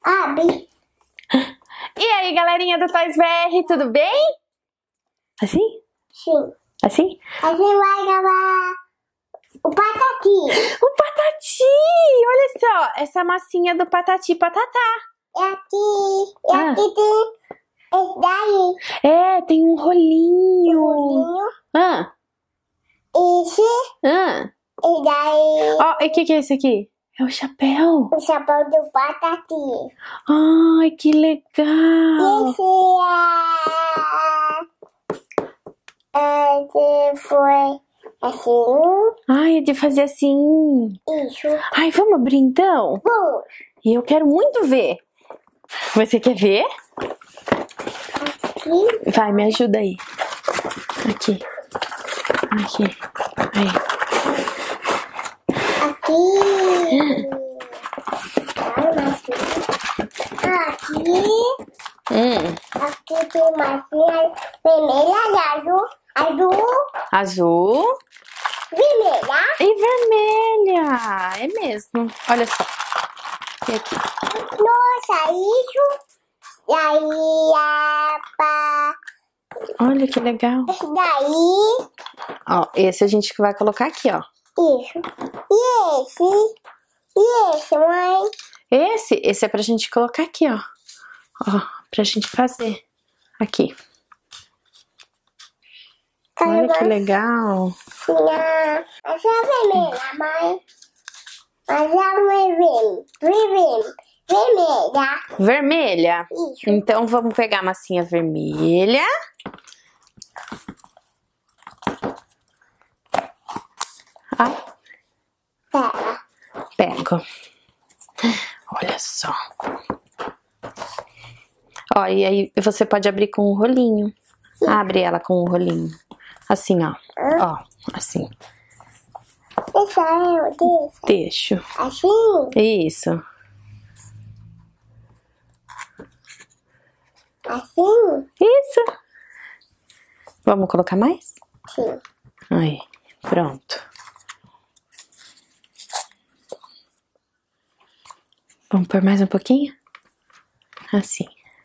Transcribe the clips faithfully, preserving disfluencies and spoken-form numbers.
Abre. E aí, galerinha do Toys V R, tudo bem? Assim? Sim. Assim? A gente vai gravar o Patati. O Patati! Olha só, essa massinha do Patati Patatá. E aqui, e Ah. aqui tem esse daí. É, tem um rolinho. Bolinho. Ah, Esse, ah. e daí Ó, e o que que é esse aqui? É o chapéu. o chapéu do Patati. Ai, que legal. Esse é... Esse foi assim. Ai, é de fazer assim. Isso. Ai, vamos abrir então? Vamos. E eu quero muito ver. Você quer ver? Aqui. Vai, me ajuda aí. Aqui. Aqui. Aí. Aqui. Aqui. Hum. Aqui tem massinha vermelha e azul. Azul. Azul Vermelha. e vermelha. É mesmo. Olha só. E aqui. Nossa, isso. E aí, a pa... Olha que legal. Esse daí. Ó, esse a gente vai colocar aqui, ó. Isso. E esse. E esse, mãe. Esse, esse é pra gente colocar aqui, ó. Ó, pra gente fazer. Aqui. Olha que legal. Minha... Mas é vermelha, mãe. Mas é vermelha. Vermelha. Vermelha. Vermelha. Isso. Então vamos pegar a massinha vermelha. Ai, Pera. pego. Olha só. Ó, e aí você pode abrir com um rolinho. Abre ela com um rolinho. Assim, ó. Ó, assim. Deixa eu, deixa. Deixo. Assim? Isso. Assim? Isso. Vamos colocar mais? Sim. Aí, pronto. Vamos pôr mais um pouquinho? Assim.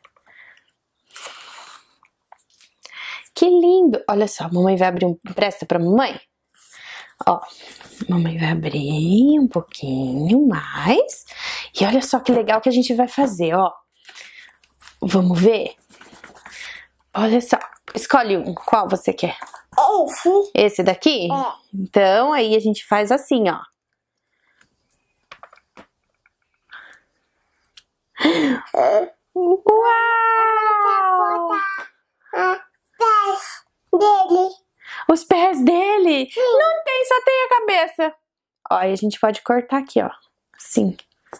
Que lindo! Olha só, a mamãe vai abrir um... Presta pra mamãe? Ó, mamãe vai abrir um pouquinho mais. E olha só que legal que a gente vai fazer, ó. Vamos ver? Olha só, escolhe um. Qual você quer? Esse? Esse daqui? É. Então, aí a gente faz assim, ó. Uau! Pés dele. Os pés dele? Não tem, só tem a cabeça. Ó, aí a gente pode cortar aqui, ó. Assim.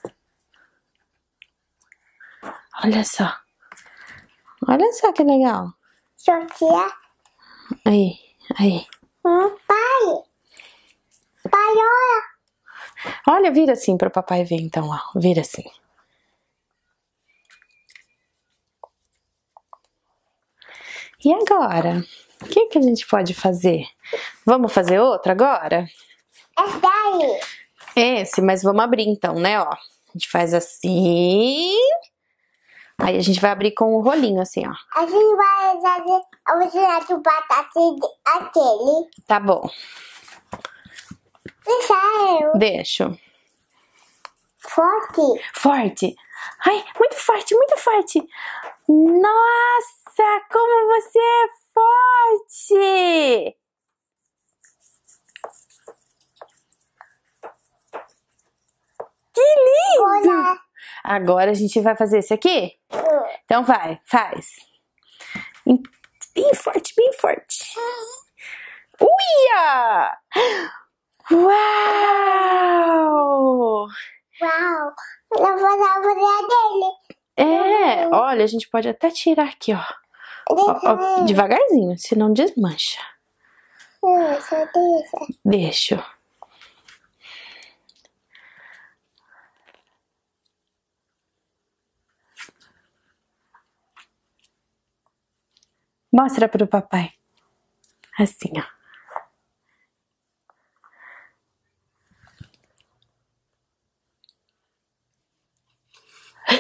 Olha só. Olha só que legal. Sofia. Aí, aí. Hum, pai. Pai, olha. Olha, vira assim pro papai ver então, ó. Vira assim. E agora? O que que a gente pode fazer? Vamos fazer outro agora? Esse daí. Esse, mas vamos abrir então, né, ó. A gente faz assim. Aí a gente vai abrir com o rolinho assim, ó. A gente vai fazer a usina do batata aquele. Tá bom. Deixa eu. Deixo. Forte. Forte. Ai, muito forte, muito forte. Nossa, como você é forte! Que lindo! Olha. Agora a gente vai fazer esse aqui? Hum. Então vai, faz. Bem forte, bem forte. Uia! Uau! Uau. Eu vou dar a mulher dele. É, olha, a gente pode até tirar aqui, ó. Ó, ó, Deixa. devagarzinho, senão desmancha. Deixa, deixa. Deixo. Mostra pro papai. Assim, ó.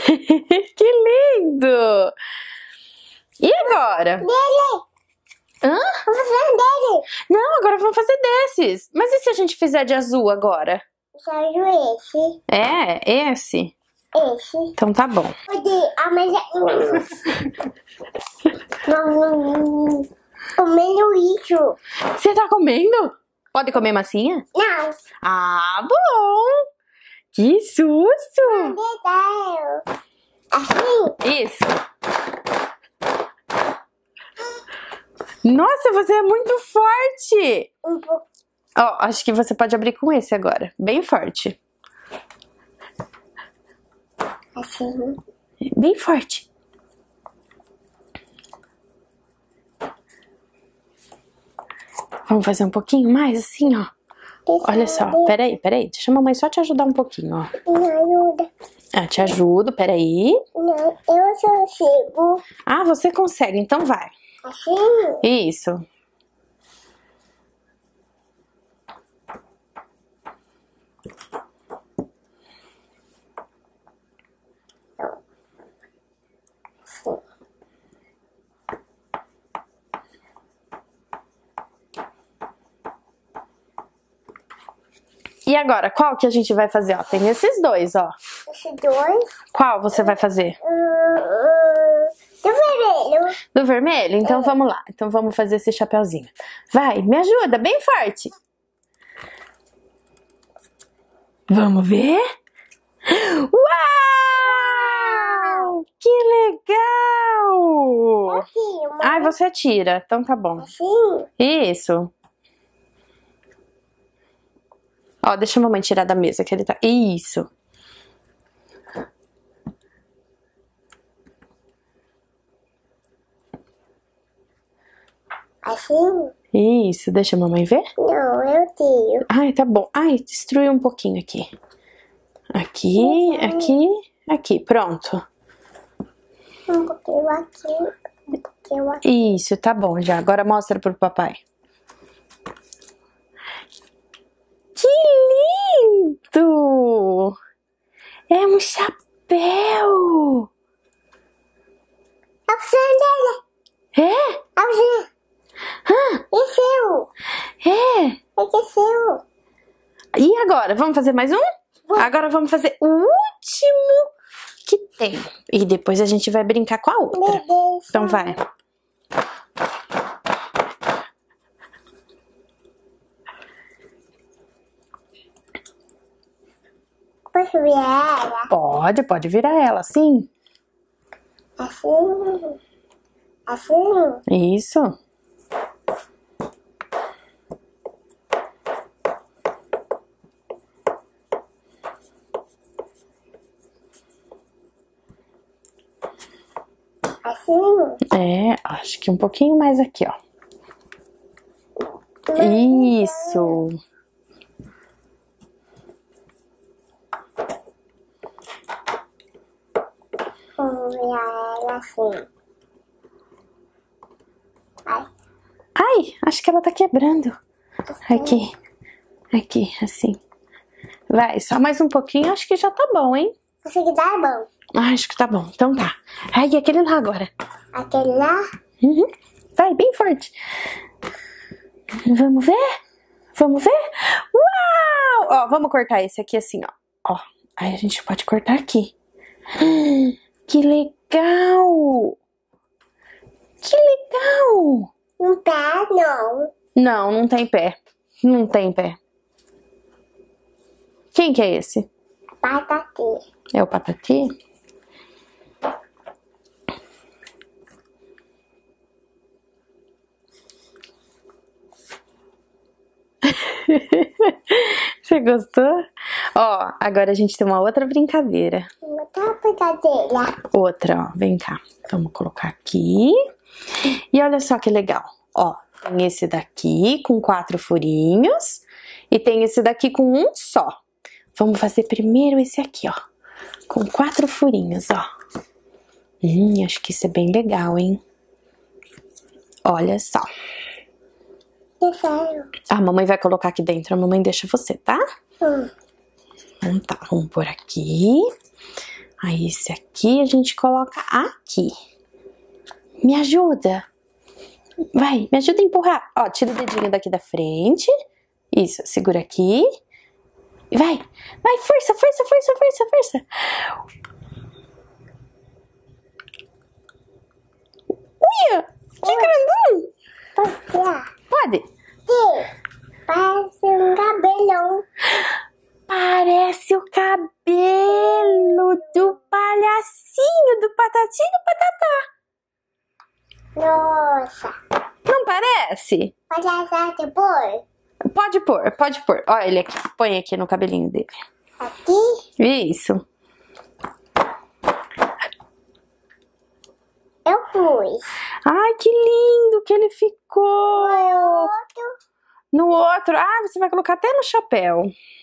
Que lindo! E agora? Dele. Hã? Vou fazer dele. Não, agora vamos fazer desses. Mas e se a gente fizer de azul agora? Saiu esse. É, esse? Esse. Então tá bom. Pode. Ah, mas é. Não. Comendo isso. Você tá comendo? Pode comer massinha? Não. Ah, bom! Que susto! Dedo. Assim. Isso. Nossa, você é muito forte! Um pouco. Ó, acho que você pode abrir com esse agora. Bem forte. Assim. Bem forte. Vamos fazer um pouquinho mais assim, ó. Olha só, peraí, peraí. Deixa a mamãe só te ajudar um pouquinho, ó. Me ajuda. Ah, te ajudo, peraí. Não, eu só consigo. Ah, você consegue, então vai. Assim. Isso. E agora, qual que a gente vai fazer? Ó, tem esses dois, ó. Esses dois. Qual você vai fazer? Hum, hum, do vermelho. Do vermelho? Então vamos lá. Então vamos fazer esse chapeuzinho. Vai, me ajuda, bem forte. Vamos ver? Uau! Que legal! Assim, uma. Ai, você atira. Então tá bom. Assim. Isso. Ó, deixa a mamãe tirar da mesa que ele tá... Isso. Assim? Isso, deixa a mamãe ver. Não, eu tiro. Ai, tá bom. Ai, destruiu um pouquinho aqui. Aqui, aqui, aqui. Pronto. Um pouquinho aqui, um pouquinho aqui. Isso, tá bom já. Agora mostra pro papai. Que lindo! É um chapéu! É o sonho dele. É? É o sonho. Hã? É seu. É? É que é seu. E agora? Vamos fazer mais um? Agora vamos fazer o último que tem. E depois a gente vai brincar com a outra. Meu Deus. Então vai. Posso ver ela? Pode, pode virar ela, sim. Assim. Assim. Isso. Assim. É, acho que um pouquinho mais aqui, ó. Isso. Vamos ver ela assim. Ai. Ai, acho que ela tá quebrando. Aqui. Aqui, assim. Vai, só mais um pouquinho, acho que já tá bom, hein? Consegui dar a mão. Ah, acho que tá bom. Então tá. Ai, e aquele lá agora. Aquele lá. Uhum. Vai, bem forte. Vamos ver? Vamos ver? Uau! Ó, vamos cortar esse aqui assim, ó. Ó, aí a gente pode cortar aqui. Que legal! Que legal! Um pé, não. Não, não tem pé. Não tem pé. Quem que é esse? Patati. É o Patati? Você gostou? Ó, agora a gente tem uma outra brincadeira. Vou botar a brincadeira. Outra, ó, vem cá. Vamos colocar aqui. E olha só que legal. Ó, tem esse daqui com quatro furinhos. E tem esse daqui com um só. Vamos fazer primeiro esse aqui, ó. Com quatro furinhos, ó. Hum, acho que isso é bem legal, hein? Olha só. Que sério? A mamãe vai colocar aqui dentro. A mamãe deixa você, tá? Hum. Então tá, vamos por aqui. Aí esse aqui a gente coloca aqui. Me ajuda. Vai, me ajuda a empurrar. Ó, tira o dedinho daqui da frente. Isso, segura aqui. Vai, vai, força, força, força, força, força. Uia, que grandão. Pode tirar. Pode? Sim. Parece um cabelão. Parece o cabelo do palhacinho do Patati e do Patatá. Nossa. Não parece? Pode assar depois. Pode pôr, pode pôr. Olha ele aqui, põe aqui no cabelinho dele. Aqui. Isso. Eu pus. Ai, que lindo que ele ficou. Outro. No outro. Ah, você vai colocar até no chapéu.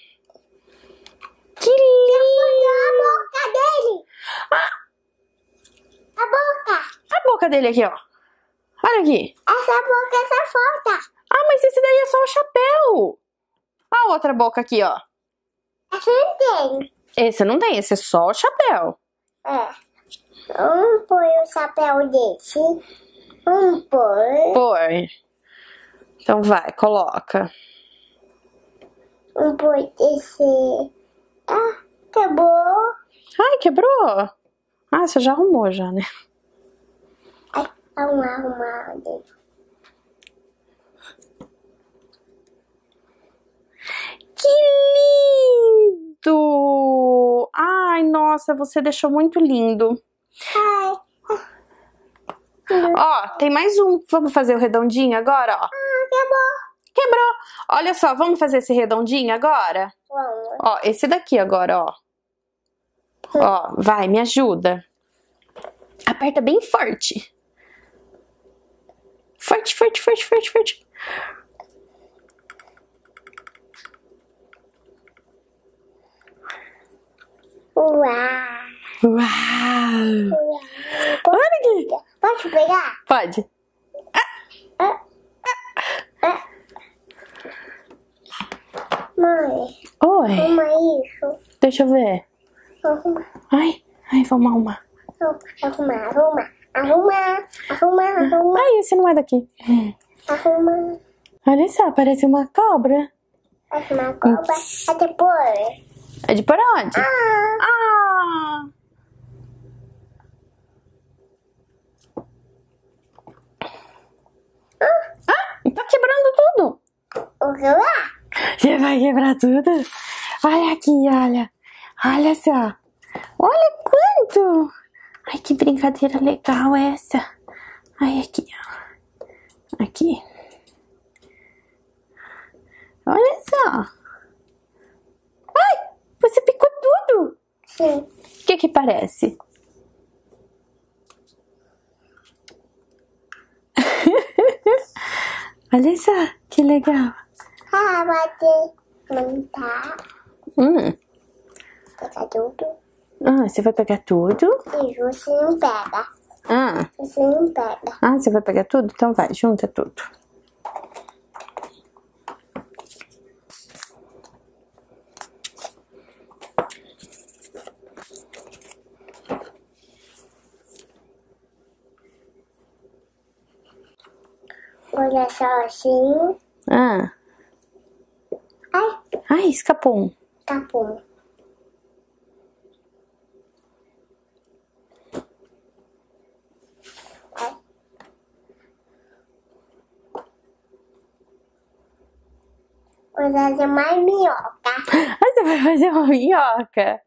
Que lindo. A boca dele. Ah, A boca. a boca dele aqui, ó. Olha aqui. Essa boca, essa foto. Ah, mas esse daí é só o chapéu. A outra boca aqui, ó. Essa não tem. Esse não tem, esse é só o chapéu. É. Vamos pôr o chapéu desse. Vamos pôr. Põe. Então vai, coloca. Vamos pôr esse. Ah, acabou. Ai, quebrou. Ah, você já arrumou já, né? Ai, vamos arrumar dele. Que lindo! Ai, nossa, você deixou muito lindo. Ai. Ó, tem mais um. Vamos fazer o redondinho agora, ó. Ah, acabou. Quebrou. Olha só, vamos fazer esse redondinho agora? Vamos. Ó, esse daqui agora, ó. Ó, vai, me ajuda. Aperta bem forte. Forte, forte, forte, forte, forte. Uau. Uau! Uau. Olha aqui. Pode pegar? Pode. Ah. Ah. Mãe, Oi. arruma isso. Deixa eu ver. Arruma. Ai, ai, vamos arrumar. Arruma, arruma. Arruma, arruma, arruma. Ai, esse não é daqui. Arruma. Olha só, parece uma cobra. Arruma a cobra. É depois. É de por onde? Ah. Ah! Ah, tá quebrando tudo. O que lá? Você vai quebrar tudo? Olha aqui, olha. Olha só. Olha quanto. Ai, que brincadeira legal essa. Ai, aqui, ó. Aqui. Olha só. Ai, você picou tudo. Sim. O que que parece? Olha só, que legal. Ah, bater. Não tá. Hum. Pega tudo. Ah, você vai pegar tudo? E você não pega. Ah, Você não pega. ah, você vai pegar tudo? Então vai, junta tudo. Olha só assim. Ah, Ai, ai, escapou um. tá bom. Ai. Vou fazer mais minhoca. Ah, você vai fazer uma minhoca.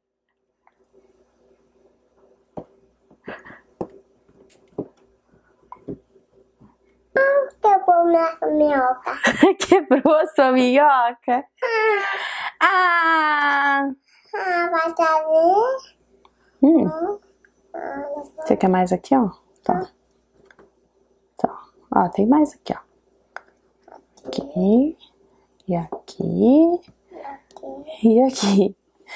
Tá bom na minhoca. Quebrou a sua minhoca? Ah! Ah, vai fazer. Hum, Hum. Ah, você quer mais aqui, ó? Tá. Tá. Ó, tem mais aqui, ó. Aqui. E aqui. aqui, E aqui.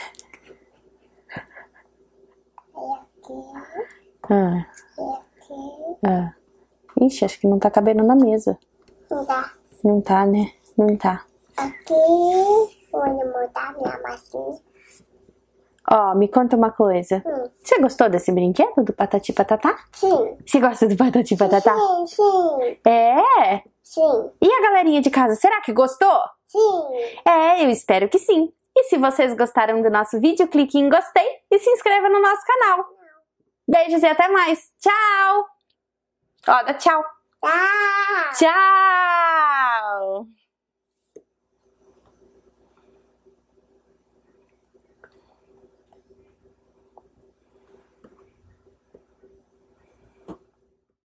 e aqui, Ah, e aqui. ah. Ixi, acho que não tá cabendo na mesa. Não dá. Não tá, né? Não tá. Aqui, vou montar minha massinha. Ó, me conta uma coisa. Hum. Você gostou desse brinquedo do Patati Patatá? Sim. Você gosta do Patati Patatá? Sim, sim. É? Sim. E a galerinha de casa, será que gostou? Sim. É, eu espero que sim. E se vocês gostaram do nosso vídeo, clique em gostei e se inscreva no nosso canal. Beijos e até mais. Tchau! Ó, dá tchau. Tchau. Tchau!